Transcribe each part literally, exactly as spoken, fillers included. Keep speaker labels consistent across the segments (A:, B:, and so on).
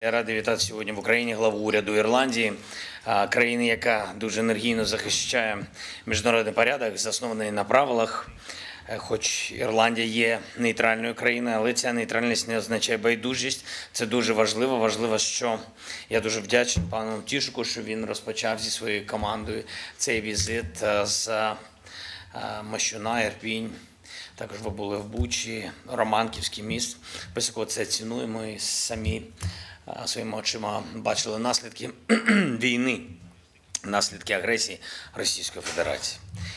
A: Я радий вітати сьогодні в Україні главу уряду Ірландії, країни, яка дуже енергійно захищає міжнародний порядок, заснований на правилах. Хоч Ірландія є нейтральною країною, але ця нейтральність не означає байдужість. Це дуже важливо. Важливо, що я дуже вдячний пану Тішку, що він розпочав зі своєю командою цей візит з Мощуна, Ірпінь. Також ви були в Бучі, Романківський міст. Високо це цінуємо і самі своїми очима бачили наслідки війни, наслідки агресії Російської Федерації.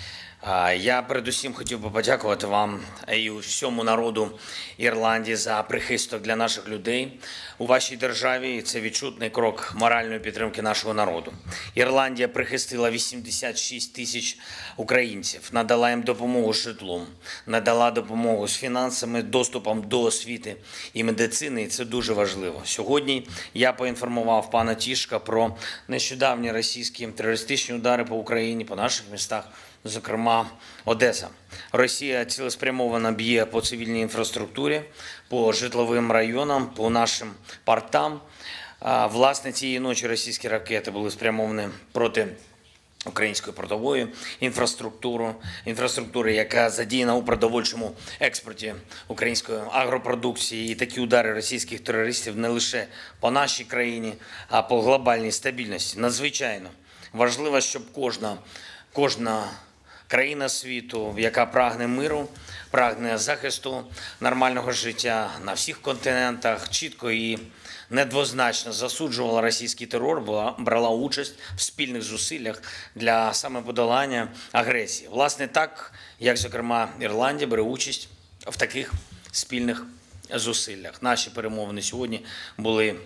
A: Я передусім хотів би подякувати вам і всьому народу Ірландії за прихисток для наших людей у вашій державі. Це відчутний крок моральної підтримки нашого народу. Ірландія прихистила вісімдесят шість тисяч українців, надала їм допомогу з житлом, надала допомогу з фінансами, доступом до освіти і медицини, і це дуже важливо. Сьогодні я поінформував пана Тішка про нещодавні російські терористичні удари по Україні, по наших містах, зокрема, Одеса. Росія цілеспрямовано б'є по цивільній інфраструктурі, по житловим районам, по нашим портам. Власне, цієї ночі російські ракети були спрямовані проти української портової інфраструктури, інфраструктури, яка задіяна у продовольчому експорті української агропродукції. І такі удари російських терористів не лише по нашій країні, а по глобальній стабільності. Надзвичайно важливо, щоб кожна, кожна країна світу, яка прагне миру, прагне захисту нормального життя на всіх континентах, чітко і недвозначно засуджувала російський терор, була, брала участь в спільних зусиллях для саме подолання агресії. Власне, так, як, зокрема, Ірландія бере участь в таких спільних зусиллях. Наші перемовини сьогодні були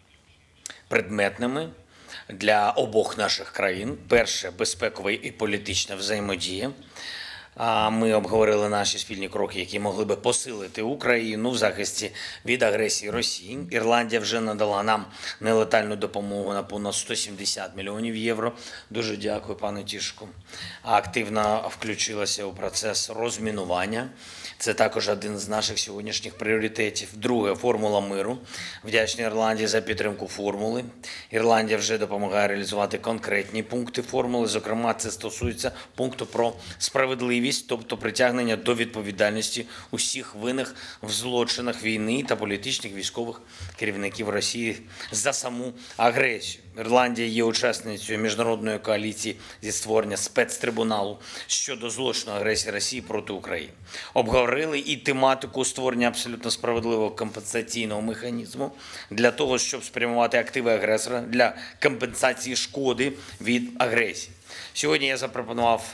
A: предметними для обох наших країн. Перше – безпекова і політична взаємодія. Ми обговорили наші спільні кроки, які могли би посилити Україну в захисті від агресії Росії. Ірландія вже надала нам нелетальну допомогу на понад сто сімдесят мільйонів євро. Дуже дякую, пане Тішку. Активно включилася у процес розмінування. Це також один з наших сьогоднішніх пріоритетів. Друге – формула миру. Вдячний Ірландії за підтримку формули. Ірландія вже допомагає реалізувати конкретні пункти формули. Зокрема, це стосується пункту про справедливість, тобто притягнення до відповідальності усіх винних в злочинах війни та політичних військових керівників Росії за саму агресію. Ірландія є учасницею міжнародної коаліції зі створення спецтрибуналу щодо злочину агресії Росії проти України. Обговорили і тематику створення абсолютно справедливого компенсаційного механізму для того, щоб спрямувати активи агресора для компенсації шкоди від агресії. Сьогодні я запропонував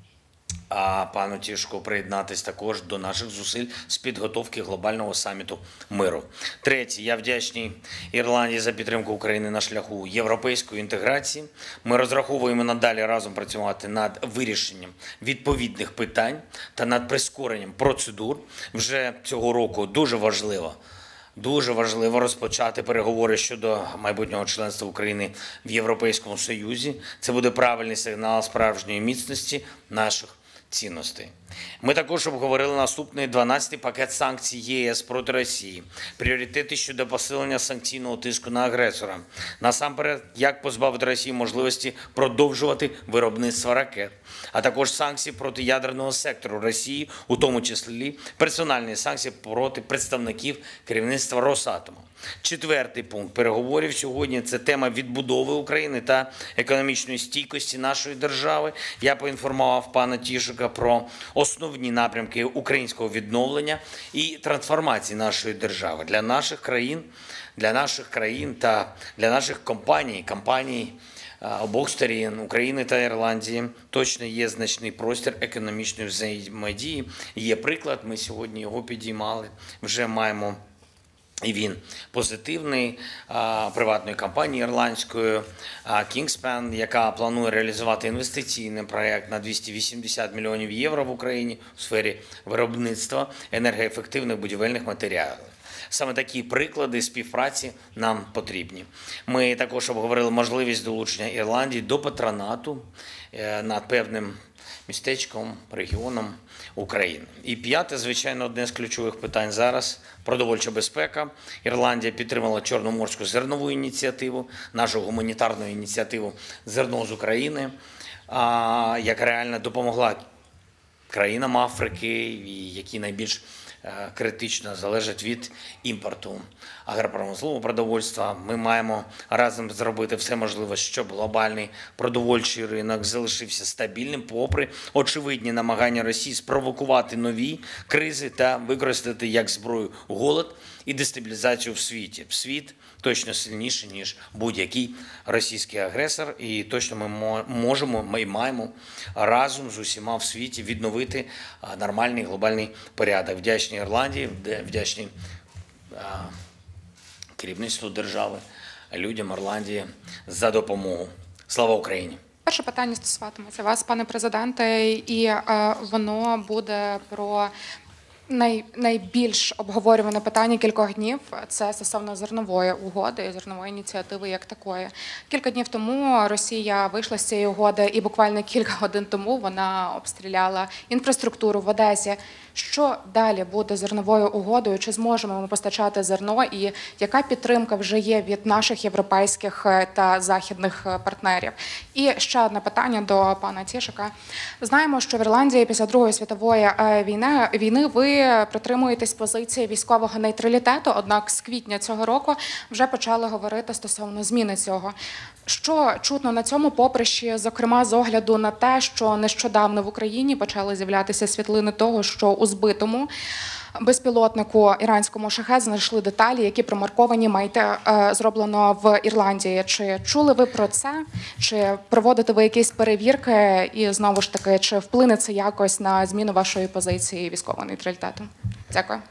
A: а пану Тішку приєднатись також до наших зусиль з підготовки глобального саміту миру. Третє. Я вдячний Ірландії за підтримку України на шляху європейської інтеграції. Ми розраховуємо надалі разом працювати над вирішенням відповідних питань та над прискоренням процедур. Вже цього року дуже важливо Дуже важливо розпочати переговори щодо майбутнього членства України в Європейському Союзі. Це буде правильний сигнал справжньої міцності наших цінностей. Ми також обговорили наступний дванадцятий пакет санкцій ЄС проти Росії, пріоритети щодо посилення санкційного тиску на агресора. Насамперед, як позбавити Росії можливості продовжувати виробництво ракет, а також санкції проти ядерного сектору Росії, у тому числі персональні санкції проти представників керівництва Росатому. Четвертий пункт переговорів сьогодні – це тема відбудови України та економічної стійкості нашої держави. Я поінформував пана Тішика про основні напрямки українського відновлення і трансформації нашої держави. Для наших країн, для наших країн та для наших компаній, компаній обох сторін, України та Ірландії, точно є значний простір економічної взаємодії. Є приклад, ми сьогодні його підіймали, вже маємо і він позитивний, приватної компанії ірландської Kingspan, яка планує реалізувати інвестиційний проєкт на двісті вісімдесят мільйонів євро в Україні у сфері виробництва енергоефективних будівельних матеріалів. Саме такі приклади співпраці нам потрібні. Ми також обговорили можливість долучення Ірландії до патронату над певним містечком, регіоном України. І п'яте, звичайно, одне з ключових питань зараз – продовольча безпека. Ірландія підтримала Чорноморську зернову ініціативу, нашу гуманітарну ініціативу «Зерно з України», яка реально допомогла країнам Африки, які найбільш критично залежать від імпорту агропромислового продовольства. Ми маємо разом зробити все можливе, щоб глобальний продовольчий ринок залишився стабільним, попри очевидні намагання Росії спровокувати нові кризи та використати як зброю голод і дестабілізацію в світі. Світ точно сильніший, ніж будь-який російський агресор, і точно ми можемо, ми маємо разом з усіма в світі відновити нормальний глобальний порядок. Вдячні Ірландії, вдячні керівництву держави, людям Ірландії за допомогу. Слава Україні!
B: Перше питання стосуватиметься вас, пане президенте, і е, воно буде про най, найбільш обговорюване питання кількох днів – це стосовно зернової угоди, зернової ініціативи як такої. Кілька днів тому Росія вийшла з цієї угоди, і буквально кілька годин тому вона обстріляла інфраструктуру в Одесі. Що далі буде з зерновою угодою? Чи зможемо ми постачати зерно? І яка підтримка вже є від наших європейських та західних партнерів? І ще одне питання до пана Тішика. Знаємо, що в Ірландії після Другої світової війни, війни ви притримуєтесь позиції військового нейтралітету, однак з квітня цього року вже почали говорити стосовно зміни цього. Що чутно на цьому поприщі, зокрема з огляду на те, що нещодавно в Україні почали з'являтися світлини того, що у збитому безпілотнику іранському «Шахед» знайшли деталі, які промарковані, маєте зроблено в Ірландії. Чи чули ви про це? Чи проводите ви якісь перевірки? І знову ж таки, чи вплине це якось на зміну вашої позиції військового нейтралітету? Дякую.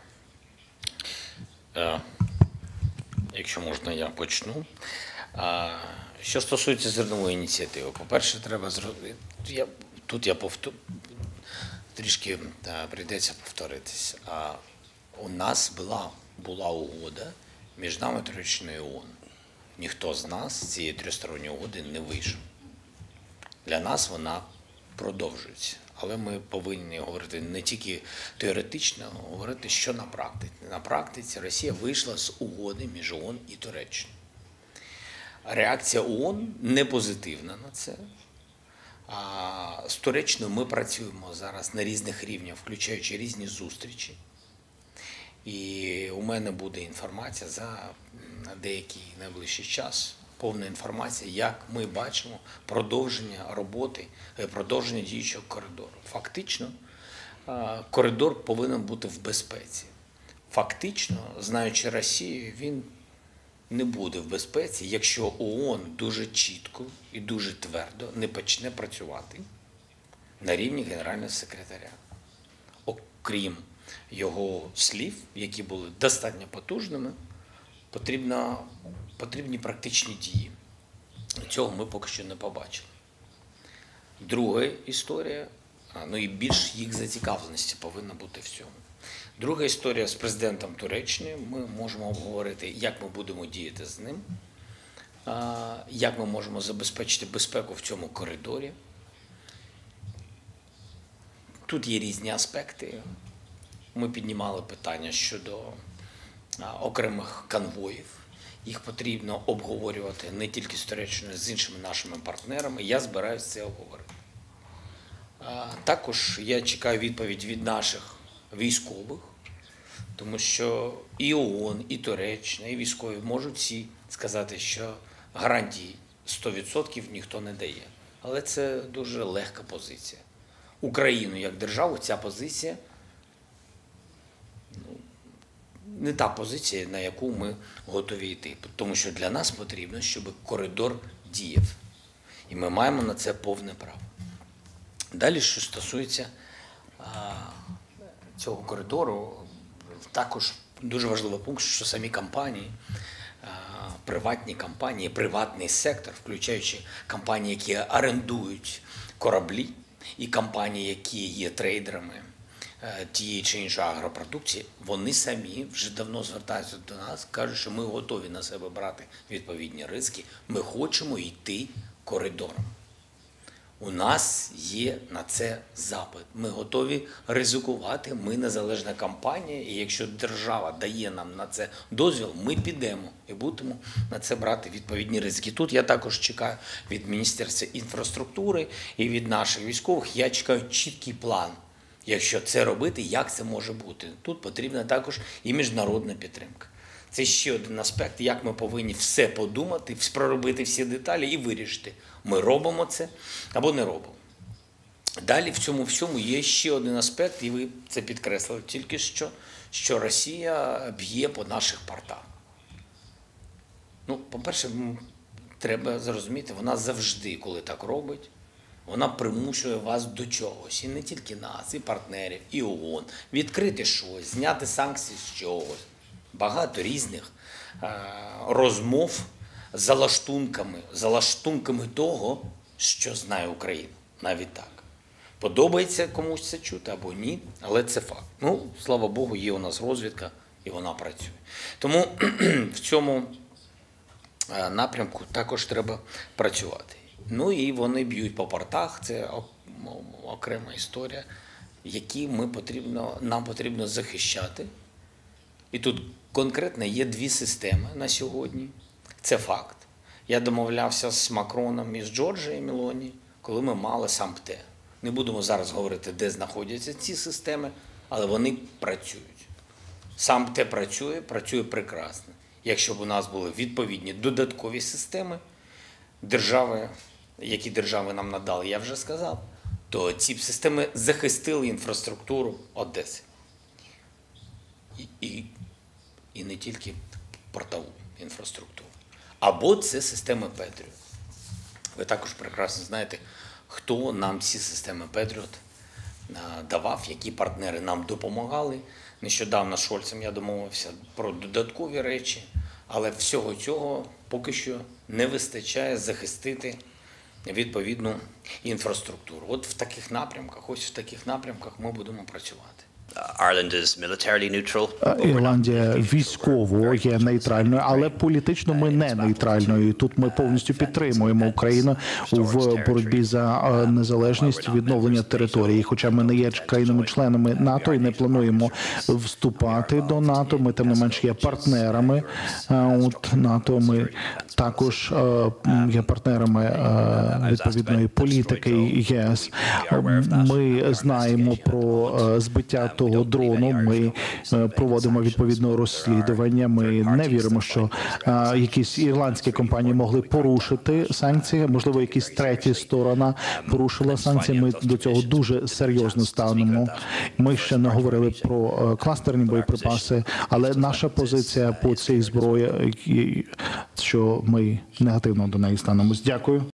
A: Якщо можна, я почну. Що стосується зернової ініціативи, по-перше, треба зробити, я, тут я повтор... трішки та, прийдеться повторитись. А у нас була, була угода між нами та Туреччиною ООН. Ніхто з нас з цієї тристоронньої угоди не вийшов. Для нас вона продовжується. Але ми повинні говорити не тільки теоретично, а говорити, що на практиці. На практиці Росія вийшла з угоди між ООН і Туреччиною. Реакція ООН не позитивна на це. А з Туреччиною ми працюємо зараз на різних рівнях, включаючи різні зустрічі. І у мене буде інформація за деякий найближчий час, повна інформація, як ми бачимо продовження роботи, продовження діючого коридору. Фактично, коридор повинен бути в безпеці. Фактично, знаючи Росію, він не буде в безпеці, якщо ООН дуже чітко і дуже твердо не почне працювати на рівні Генерального секретаря. Окрім його слів, які були достатньо потужними, потрібно, потрібні практичні дії. Цього ми поки що не побачили. Друга історія, ну і більш їх зацікавленості повинна бути в цьому. Друга історія з президентом Туреччини. Ми можемо обговорити, як ми будемо діяти з ним, як ми можемо забезпечити безпеку в цьому коридорі. Тут є різні аспекти. Ми піднімали питання щодо окремих конвоїв. Їх потрібно обговорювати не тільки з Туреччиною, з іншими нашими партнерами. Я збираюся це обговорити. Також я чекаю відповідь від наших військових, тому що і ООН, і Туреччина, і військові можуть всі сказати, що гарантій сто відсотків ніхто не дає. Але це дуже легка позиція. Україну як державу ця позиція ну, не та позиція, на яку ми готові йти. Тому що для нас потрібно, щоб коридор діяв. І ми маємо на це повне право. Далі, що стосується а, цього коридору, також дуже важливий пункт, що самі компанії, а, приватні компанії, приватний сектор, включаючи компанії, які орендують кораблі, і компанії, які є трейдерами тієї чи іншої агропродукції, вони самі вже давно звертаються до нас, кажуть, що ми готові на себе брати відповідні ризики, ми хочемо йти коридором. У нас є на це запит. Ми готові ризикувати. Ми незалежна компанія, і якщо держава дає нам на це дозвіл, ми підемо і будемо на це брати відповідні ризики. Тут я також чекаю від Міністерства інфраструктури і від наших військових. Я чекаю чіткий план. Якщо це робити, як це може бути? Тут потрібна також і міжнародна підтримка. Це ще один аспект, як ми повинні все подумати, проробити всі деталі і вирішити, ми робимо це або не робимо. Далі в цьому всьому є ще один аспект, і ви це підкреслили тільки що, що Росія б'є по наших портах. Ну, по-перше, м, треба зрозуміти, вона завжди, коли так робить, вона примушує вас до чогось. І не тільки нас, і партнерів, і ООН. Відкрити щось, зняти санкції з чогось. Багато різних е, розмов за лаштунками, за лаштунками того, що знає Україна. Навіть так. Подобається комусь це чути або ні, але це факт. Ну, слава Богу, є у нас розвідка, і вона працює. Тому в цьому е, напрямку також треба працювати. Ну і вони б'ють по портах, це о- о- окрема історія, які ми потрібно, нам потрібно захищати. І тут конкретно є дві системи на сьогодні. Це факт. Я домовлявся з Макроном і з Джорджією Мелоні, коли ми мали САМПТЕ. Не будемо зараз говорити, де знаходяться ці системи, але вони працюють. САМПТЕ працює, працює прекрасно. Якщо б у нас були відповідні додаткові системи, держави, які держави нам надали, я вже сказав, то ці б системи захистили інфраструктуру Одеси. І, і, і не тільки портову інфраструктуру. Або це системи Петріот. Ви також прекрасно знаєте, хто нам ці системи Петріот давав, які партнери нам допомагали. Нещодавно з Шольцем я домовився про додаткові речі, але всього цього поки що не вистачає захистити відповідну інфраструктуру. От в таких напрямках, ось в таких напрямках ми будемо працювати.
C: Ireland is militarily neutral. but we're not
D: Ірландія військово є нейтральною, але політично ми не нейтральною. Тут ми повністю підтримуємо Україну в боротьбі за е, незалежність, відновлення території. Хоча ми не є країнами-членами НАТО і не плануємо вступати до НАТО, ми тим не менш є партнерами е, от НАТО. Ми також е, є партнерами е, відповідної політики ЄС. Ми знаємо про е, збиття того дрону. Ми е, проводимо відповідне розслідування. Ми не віримо, що е, якісь ірландські компанії могли порушити санкції. Можливо, якась третя сторона порушила санкції. Ми до цього дуже серйозно ставимо. Ми ще не говорили про е, кластерні боєприпаси, але наша позиція по цій зброї, е, що ми негативно до неї станемось. Дякую.